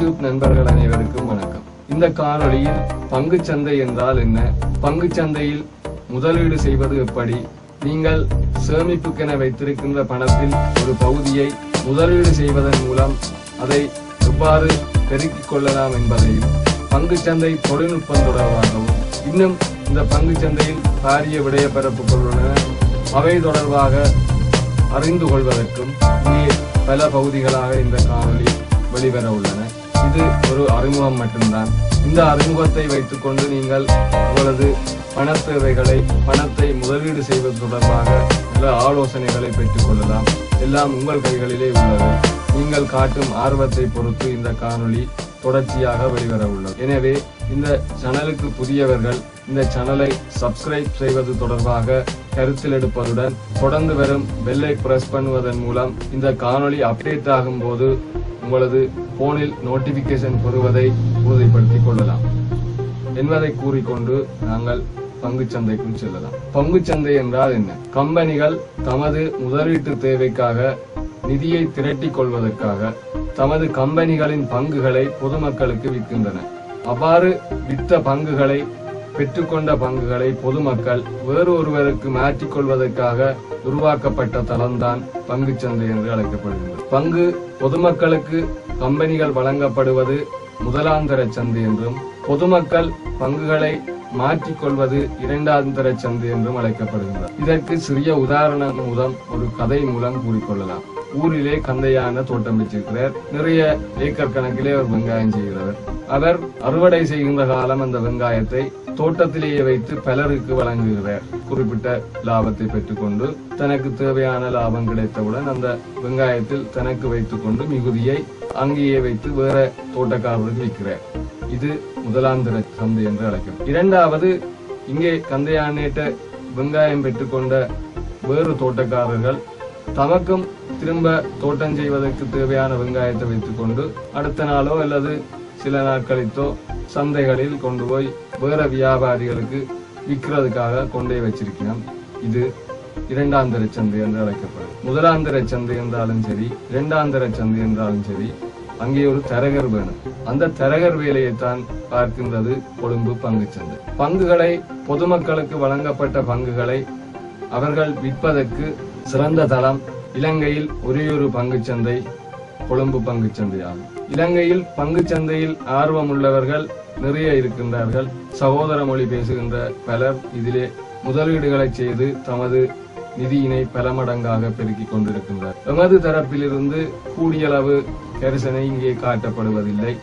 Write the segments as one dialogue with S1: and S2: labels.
S1: YouTube நண்பர்கள் அனைவருக்கும் வணக்கம். இந்த காணொளியில் பங்குச்சந்தை என்றால் என்ன, பங்குச்சந்தையில் முதலீடு செய்வது எப்படி, நீங்கள் சேமிப்புக்கென வைத்திருக்கின்ற பணத்தில் ஒரு பகுதியை முதலீடு செய்வதன் மூலம் அதை எவ்வாறு பெருக்கிக் கொள்ளலாம் என்பதையும், பங்குச்சந்தை தொழில்நுட்பம் தொடர்பாகவும், இன்னும் இந்த பங்குச்சந்தையில் பாரிய விடயப்பரப்புகள் உள்ளன, அவை தொடர்பாக அறிந்து கொள்வதற்கும் இங்கே பல பகுதிகளாக இந்த காணொளி வெளிவர உள்ளன. இது ஒரு அறிமுகம் மட்டும்தான். இந்த அறிமுகத்தை வைத்துக் கொண்டு நீங்கள் உங்களது பண தேவைகளை, பணத்தை முதலீடு செய்வது தொடர்பாக சில ஆலோசனைகளை பெற்றுக் கொள்ளலாம். எல்லாம் உங்கள் கைகளிலே உள்ளது. நீங்கள் காட்டும் ஆர்வத்தை பொறுத்து இந்த காணொளி தொடர்ச்சியாக வெளிவர உள்ளது. எனவே இந்த சேனலுக்கு புதியவர்கள் இந்த சேனலை சப்ஸ்கிரைப் செய்வது தொடர்பாக கருத்தில் எடுப்பதுடன், தொடர்ந்து வரும் பெல்லை பிரஸ் பண்ணுவதன் மூலம் இந்த காணொளி அப்டேட் ஆகும் போது உங்களது போனில் நோட்டிபிகேஷன் பெறுவதை உறுதிப்படுத்திக் கொள்ளலாம் என்பதை கூறிக்கொண்டு நாங்கள் பங்குச்சந்தைக்குள் செல்லலாம். பங்குச்சந்தை என்றால் என்ன? கம்பெனிகள் தமது முதலீட்டு தேவைக்காக நிதியை திரட்டிக் கொள்வதற்காக தமது கம்பெனிகளின் பங்குகளை பொதுமக்களுக்கு விற்கின்றன. அவ்வாறு விற்ற பங்குகளை, பெற்றுக்கொண்ட பங்குகளை பொதுமக்கள் வேறு ஒருவருக்கு மாற்றிக்கொள்வதற்காக உருவாக்கப்பட்ட தளம்தான் பங்குச்சந்தை என்று அழைக்கப்படுகிறது. பங்கு பொதுமக்களுக்கு கம்பெனிகள் வழங்கப்படுவது முதலாந்தர சந்தை என்றும், பொதுமக்கள் பங்குகளை மாற்றிக்கொள்வது இரண்டாந்தர சந்தை என்றும் அழைக்கப்படுகிறது. இதற்கு சிறிய உதாரணம் மூலம், ஒரு கதை மூலம் கூறிக்கொள்ளலாம். ஊரிலே கந்தையான தோட்டம் வச்சிருக்கிறார். நிறைய ஏக்கர் கணக்கிலே அவர் வெங்காயம் செய்கிறவர். அவர் அறுவடை செய்கின்ற காலம் அந்த வெங்காயத்தை தோட்டத்திலேயே வைத்து பலருக்கு வழங்குகிறார். குறிப்பிட்ட லாபத்தை பெற்றுக்கொண்டு தனக்கு தேவையான லாபம் கிடைத்தவுடன் அந்த வெங்காயத்தில் தனக்கு வைத்துக் கொண்டு மிகுதியை அங்கேயே வைத்து வேற தோட்டக்காரருக்கு விற்கிறார். இது முதலாந்தர சந்தை என்று அழைக்கிறது. இரண்டாவது, இங்கே கந்தையானேட்ட வெங்காயம் பெற்றுக்கொண்ட வேறு தோட்டக்காரர்கள் தமக்கும் திரும்ப தோட்டம் செய்வதற்கு தேவையான வெங்காயத்தை வைத்துக் கொண்டு அடுத்த நாளோ அல்லது சில நாட்களித்தோ சந்தைகளில் கொண்டு போய் வேற வியாபாரிகளுக்கு விற்கிறதுக்காக கொண்டே வச்சிருக்கிறோம். இது இரண்டாந்தர சந்தை என்று அழைக்கப்படும். முதலாந்தர சந்தை என்றாலும் சரி, இரண்டாந்தர சந்தை என்றாலும் சரி, அங்கே ஒரு தரகர் வேணும். அந்த தரகர் வேலையைத்தான் பார்க்கின்றது கொழும்பு பங்குச்சந்தை. பங்குகளை, பொதுமக்களுக்கு வழங்கப்பட்ட பங்குகளை அவர்கள் விற்பதற்கு சிறந்த தளம் இலங்கையில் ஒரே ஒரு பங்குச்சந்தை, கொழும்பு பங்குச்சந்தை ஆகும். இலங்கையில் பங்குச்சந்தையில் ஆர்வம் உள்ளவர்கள் நிறைய இருக்கின்றார்கள். சகோதர மொழி பேசுகின்ற பலர் இதிலே முதலீடுகளை செய்து தமது நிதியினை பல மடங்காக பெருக்கிக் கொண்டிருக்கின்றார். எமது தரப்பிலிருந்து கூடியளவு கரிசனை இங்கே காட்டப்படுவதில்லை.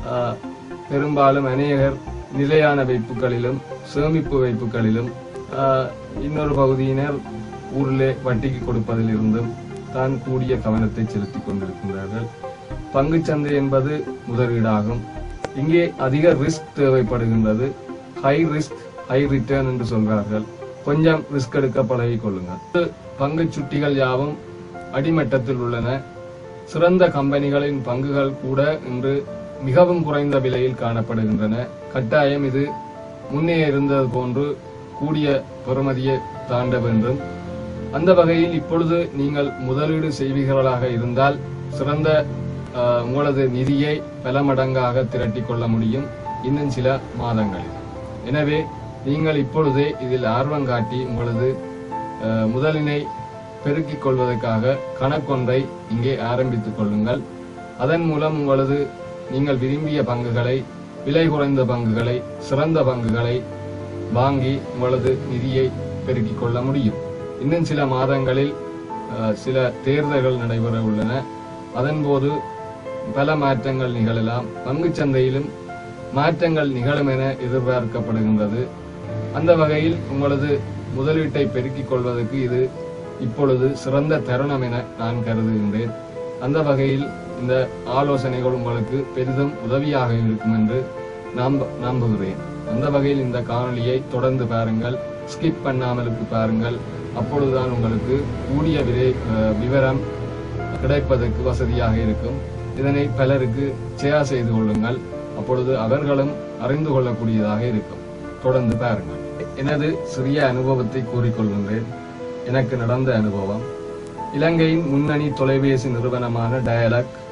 S1: பெரும்பாலும் அநேகர் நிலையான வைப்புகளிலும் சேமிப்பு வைப்புகளிலும், இன்னொரு பகுதியினர் ஊரிலே வட்டிக்கு கொடுப்பதில் இருந்தும் தான் கூடிய கவனத்தை செலுத்திக் கொண்டிருக்கின்றார்கள். பங்குச்சந்தை என்பது முதலீடாகும். இங்கே அதிக ரிஸ்க் தேவைப்படுகின்றது. ஹை ரிஸ்க் ஹை ரிட்டர்ன் என்று சொல்கிறார்கள். கொஞ்சம் ரிஸ்க் எடுக்க பழகிக் கொள்ளுங்கள். பங்கு சுட்டிகள் யாவும் அடிமட்டத்தில் உள்ளன. சிறந்த கம்பெனிகளின் பங்குகள் கூட இன்று மிகவும் குறைந்த விலையில் காணப்படுகின்றன. கட்டாயம் இது முன்னே இருந்தது போன்று கூடிய பெறுமதியை தாண்ட வேண்டும். அந்த வகையில் இப்பொழுது நீங்கள் முதலீடு செய்வீர்களாக இருந்தால் சிறந்த உங்களது நிதியை பல மடங்காக திரட்டிக் கொள்ள முடியும் இன்னும் சில மாதங்களில். எனவே நீங்கள் இப்பொழுதே இதில் ஆர்வம் காட்டி உங்களது முதலினை பெருக்கிக் கொள்வதற்காக கணக்கொன்றை இங்கே ஆரம்பித்துக் கொள்ளுங்கள். அதன் மூலம் உங்களது நீங்கள் விரும்பிய பங்குகளை, விலை குறைந்த பங்குகளை, சிறந்த பங்குகளை வாங்கி உங்களது நிதியை பெருக்கிக் கொள்ள முடியும். இன்னும் சில மாதங்களில் சில தேர்தல்கள் நடைபெற உள்ளன. அதன் போது பல மாற்றங்கள் நிகழலாம். பங்குச்சந்தையிலும் மாற்றங்கள் நிகழும் என எதிர்பார்க்கப்படுகின்றது. அந்த வகையில் உங்களது முதலீட்டை பெருக்கிக் கொள்வதற்கு இது இப்பொழுது சிறந்த தருணம் என நான் கருதுகின்றேன். அந்த வகையில் இந்த ஆலோசனைகள் உங்களுக்கு பெரிதும் உதவியாக இருக்கும் என்று நம்புகிறேன். அந்த வகையில் இந்த காணொளியை தொடர்ந்து பாருங்கள், ஸ்கிப் பண்ணாமலுக்கு பாருங்கள். அப்பொழுதுதான் உங்களுக்கு கூடிய விவரம் கிடைப்பதற்கு வசதியாக இருக்கும். இதனை பலருக்கு ஷேர் செய்து கொள்ளுங்கள். அப்பொழுது அவர்களும் அறிந்து கொள்ளக்கூடியதாக இருக்கும். தொடர்ந்து பாருங்கள். எனது சிறிய அனுபவத்தை கூறிக்கொள்கின்றேன். எனக்கு நடந்த அனுபவம். இலங்கையின் முன்னணி தொலைபேசி நிறுவனமான டயலாக்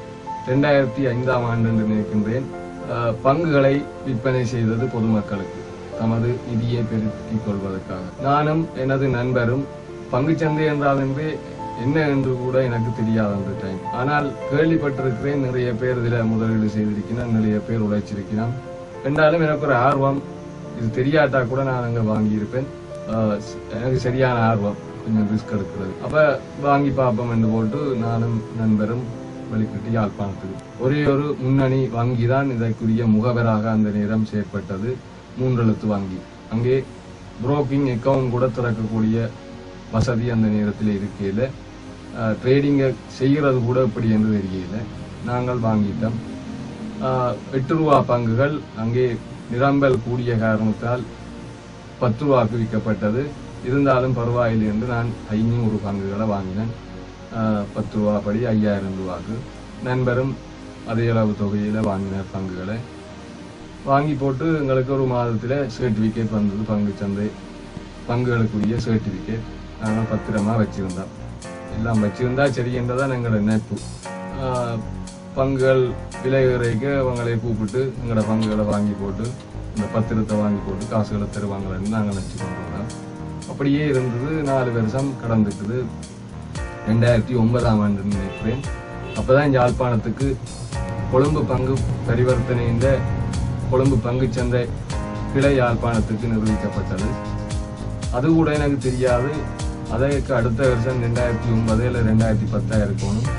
S1: 2005ஆம் ஆண்டு என்று நினைக்கின்றேன் பங்குகளை விற்பனை செய்தது பொதுமக்களுக்கு தமது நிதியை பெருக்கிக் கொள்வதற்காக. நானும் எனது நண்பரும் பங்குச்சந்தை என்றால் என்றே என்ன என்று கூட எனக்கு தெரியாது அந்த டைம். ஆனால் கேள்விப்பட்டிருக்கிறேன், நிறைய பேர் இதில் முதலீடு செய்திருக்கிறேன், நிறைய பேர் உழைச்சிருக்கிறேன். என்றாலும் எனக்கு ஒரு ஆர்வம், இது தெரியாட்டா கூட நான் அங்கே வாங்கியிருப்பேன். எனக்கு சரியான ஆர்வம், கொஞ்சம் ரிஸ்க் எடுக்கிறது. அப்ப வாங்கி பார்ப்போம் என்று போட்டு நானும் நண்பரும் வெளிக்கிட்டு யாழ்ப்பாணத்துக்கு. ஒரே ஒரு முன்னணி வங்கி தான் இதற்குரிய முகவராக அந்த நேரம் செயற்பட்டது, 3 எழுத்து வங்கி. அங்கே புரோக்கிங் அக்கௌண்ட் கூட திறக்கக்கூடிய வசதி அந்த நேரத்தில் இருக்கையில், ட்ரேடிங்கை செய்கிறது கூட எப்படி என்று தெரியல. நாங்கள் வாங்கிட்டோம். 8 ரூபா பங்குகள் அங்கே நிரம்பல் கூடிய காரணத்தால் 10 ரூபாய்க்கு விற்கப்பட்டது. இருந்தாலும் பரவாயில்லை என்று நான் 500 பங்குகளை வாங்கினேன். 10 ரூபா படி 5000 ரூபாய்க்கு. நண்பரும் அதே அளவு தொகையில வாங்கினார் பங்குகளை. வாங்கி போட்டு எங்களுக்கு ஒரு மாதத்தில் சர்டிபிகேட் வந்தது, பங்குச்சந்தை பங்குகளுக்குரிய சர்டிபிகேட். நாங்கள் பத்திரமா வச்சிருந்தோம். எல்லாம் வச்சிருந்தா சரி என்றதான் எங்களோட நினைப்பு. பங்குகள் விலை குறைக்க அவங்களை கூப்பிட்டு எங்களோட பங்குகளை வாங்கி போட்டு இந்த பத்திரத்தை வாங்கி போட்டு காசுகளை தருவாங்கன்னு நாங்கள் நினச்சி கொண்டிருந்தோம். அப்படியே இருந்தது. 4 வருஷம் கடந்துக்குது. 2009ஆம் ஆண்டு நினைக்கிறேன். அப்பதான் யாழ்ப்பாணத்துக்கு கொழும்பு பங்கு பரிவர்த்தனை என்ற கொழும்பு பங்குச்சந்தை கிளை யாழ்ப்பாணத்துக்கு நிர்வகிக்கப்பட்டது. அது கூட எனக்கு தெரியாது. அதற்கு அடுத்த வருஷம் 2009 இல்லை 2010 இருக்கணும்.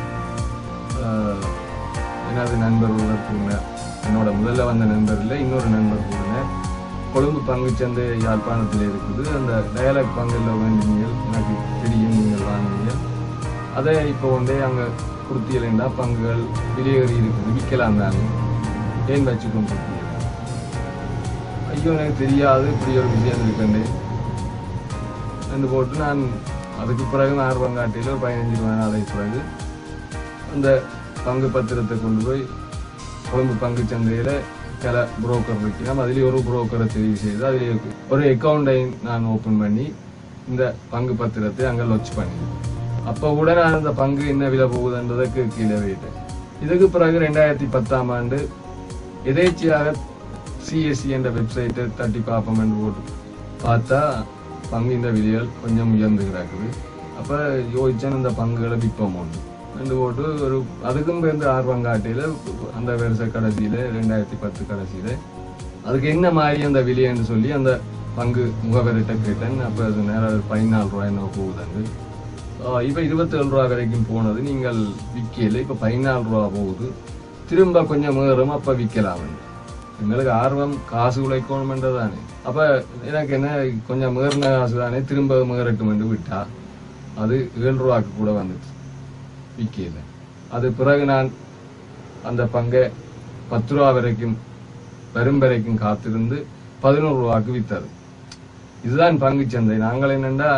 S1: எனது நண்பர் கூறினார், என்னோட முதல்ல வந்த நண்பர் இல்லை, இன்னொரு நண்பர் கூறினார், கொழும்பு பங்குச்சந்தை யாழ்ப்பாணத்தில் இருக்குது, அந்த டயலாக் பங்குல வேண்டினீர்கள், எனக்கு தெரியும், நீங்கள் வாங்குவீங்க, அதை இப்போ ஒன்றே அங்கே கொடுத்தீங்களா, பங்குகள் வெளியேறி இருக்குது, விற்கலாம் தானே, ஏன் வச்சுக்கொண்டு கொடுத்தீங்க? ஐயோ எனக்கு தெரியாது, இப்படி ஒரு விஷயம் இருக்குண்டு என்று போட்டு நான் அதுக்கு பிறகு ஆர்வங்காட்டியில் ஒரு 15-20 நாளைக்கு பிறகு அந்த பங்கு பத்திரத்தை கொண்டு போய் கொழும்பு பங்கு சந்தையில் சில புரோக்கர் வைக்கலாம். அதிலே ஒரு புரோக்கரை தெரிவு செய்து அதிலே ஒரு அக்கௌண்டை நான் ஓப்பன் பண்ணி இந்த பங்கு பத்திரத்தை அங்கே லொச் பண்ணி, அப்போ கூட நான் அந்த பங்கு என்ன விலை போகுதுன்றதுக்கு கீழே வைட்டேன். இதுக்கு பிறகு 2010ஆம் ஆண்டு எதேச்சியாக சிஎஸ்சி என்ற வெப்சைட்டை தட்டி பார்ப்போம் என்று போட்டு பார்த்தா பங்கு இந்த விலைகள் கொஞ்சம் உயர்ந்து கிடக்குது. அப்போ யோசிச்சேன், இந்த பங்குகளை விற்போம் ஒன்று ரெண்டு போட்டு ஒரு அதுக்கும் சேர்ந்து ஆர்வங்காட்டியில் அந்த வருஷ கடைசியில் 2010 கடைசியில் அதுக்கு என்ன மாதிரி அந்த விலைன்னு சொல்லி அந்த பங்கு முகவரிட்ட கேட்டேன். அப்போ அது நேரம் 14 ரூபாய் என்ன போகுதுண்டு. இப்போ 27 ரூபா வரைக்கும் போனது, நீங்கள் விற்கல, இப்போ 14 ரூபா போகுது, திரும்ப கொஞ்சம் மேறும், அப்போ விற்கலாம். எங்களுக்கு ஆர்வம் காசு உழைக்கணுமென்றதானே. அப்போ எனக்கு என்ன, கொஞ்சம் மேறின காசு தானே, திரும்ப மேறட்டும் என்று விட்டா அது 7 ரூபாய்க்கு கூட வந்துச்சு, விற்கல. அது பிறகு நான் அந்த பங்கை 10 ரூபா வரைக்கும் வரும் வரைக்கும் காத்திருந்து 11 ரூபாய்க்கு வித்தது. இதுதான் பங்கு சந்தை. நாங்கள் என்னென்றா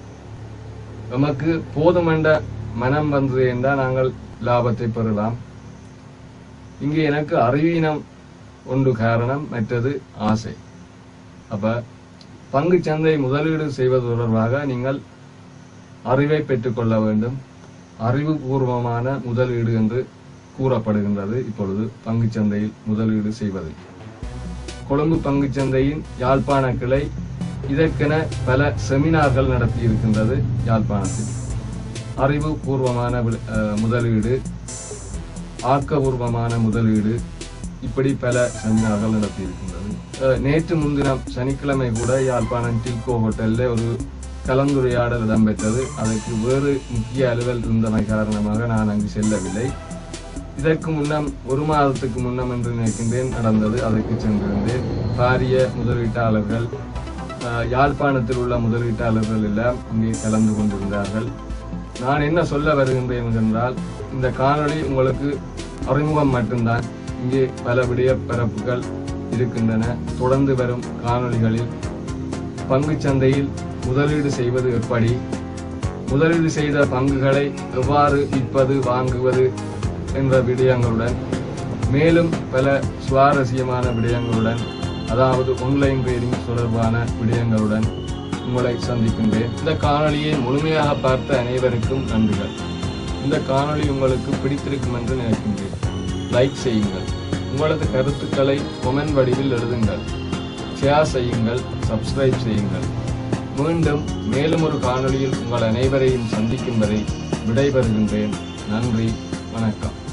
S1: நமக்கு போதுமென்ற மனம் வந்தது என்றால் நாங்கள் லாபத்தை பெறலாம். இங்கே எனக்கு அறிவீனம் ஒன்று காரணம், மற்றது ஆசை. அப்ப பங்கு சந்தை முதலீடு செய்வது தொடர்பாக நீங்கள் அறிவை பெற்றுக்கொள்ள வேண்டும். அறிவுபூர்வமான முதலீடு என்று கூறப்படுகின்றது இப்பொழுது பங்கு சந்தையில் முதலீடு செய்வது. கொழும்பு பங்கு சந்தையின் யாழ்ப்பாண கிளை இதற்கென பல செமினார்கள் நடத்தி இருக்கின்றது யாழ்ப்பாணத்தில். அறிவுபூர்வமான முதலீடு, ஆக்கபூர்வமான முதலீடு, இப்படி பல செமினார்கள் நடத்தி இருக்கின்றது. நேற்று முன்தினம் சனிக்கிழமை கூட யாழ்ப்பாணம் டில்கோ ஹோட்டலில் ஒரு கலந்துரையாடல் இடம்பெற்றது. அதற்கு வேறு முக்கிய அலுவல் இருந்தமை காரணமாக நான் அங்கு செல்லவில்லை. இதற்கு முன்னம் 1 மாதத்துக்கு முன்னம் என்று நினைக்கின்றேன் நடந்தது. அதற்கு சென்றிருந்தேன். பாரிய முதலீட்டாளர்கள், யாழ்ப்பாணத்தில் உள்ள முதலீட்டாளர்கள் எல்லாம் அங்கே கலந்து கொண்டிருந்தார்கள். நான் என்ன சொல்ல வருகின்றேன் என்றால், இந்த காணொளி உங்களுக்கு அறிமுகம் மட்டும்தான். இங்கே பல விடய பரப்புகள் இருக்கின்றன. தொடர்ந்து வரும் காணொளிகளில் பங்கு சந்தையில் முதலீடு செய்வது எப்படி, முதலீடு செய்த பங்குகளை எவ்வாறு விற்பது, வாங்குவது என்ற விடயங்களுடன், மேலும் பல சுவாரஸ்யமான விடயங்களுடன், அதாவது ஆன்லைன் ட்ரேடிங் தொடர்பான விடயங்களுடன் உங்களை சந்திக்கின்றேன். இந்த காணொளியை முழுமையாக பார்த்த அனைவருக்கும் நன்றிகள். இந்த காணொளி உங்களுக்கு பிடித்திருக்கும் என்று நினைக்கின்றேன். லைக் செய்யுங்கள். உங்களது கருத்துக்களை கொமெண்ட் வடிவில் எழுதுங்கள். ஷேர் செய்யுங்கள், சப்ஸ்கிரைப் செய்யுங்கள். மீண்டும் மேலும் ஒரு காணொளியில் உங்கள் அனைவரையும் சந்திக்கும் வரை விடைபெறுகின்றேன். நன்றி, வணக்கம்.